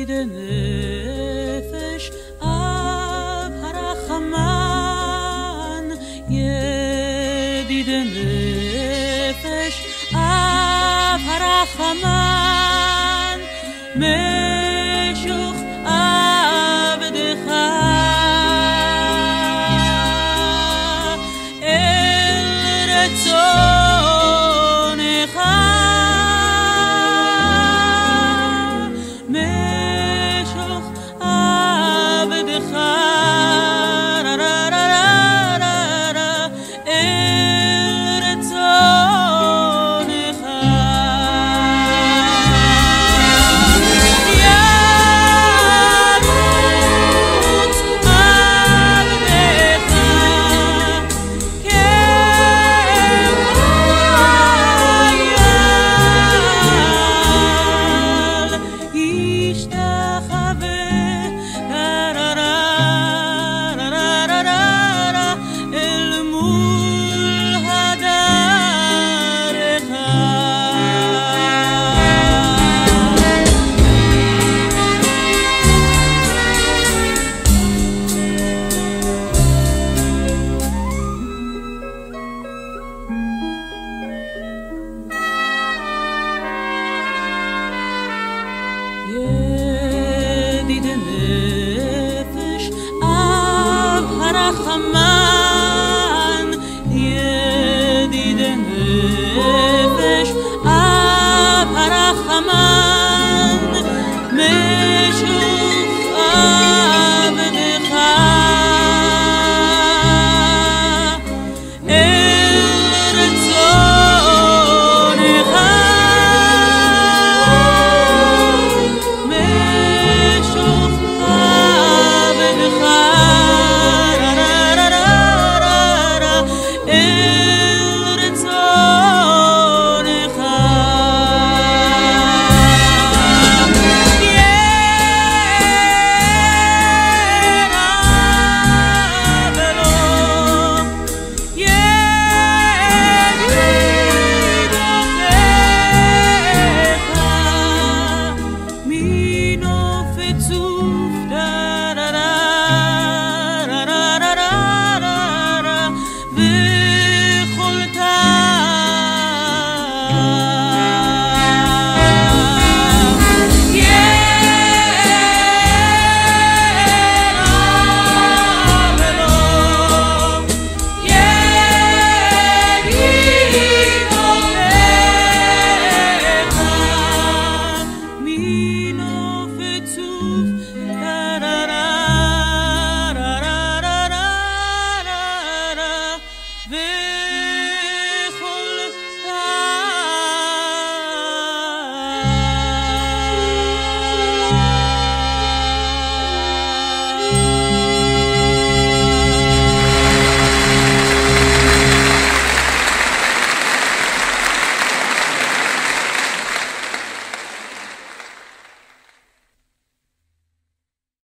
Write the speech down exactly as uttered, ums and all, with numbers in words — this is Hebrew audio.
ידיד נפש אב הרחמן, ידיד נפש אב הרחמן, משוך עבדך אל רצונך, משוך עבדך אל רצונך. ירוץ עבדך כחייל, ישתחווה אל מול הדרך. ידיד נפש אב הרחמן, ידיד נפש אב הרחמן, משוך עבדך אל רצונך, משוך עבדך אל רצונך. ירב לו ידידותיך, מנופצו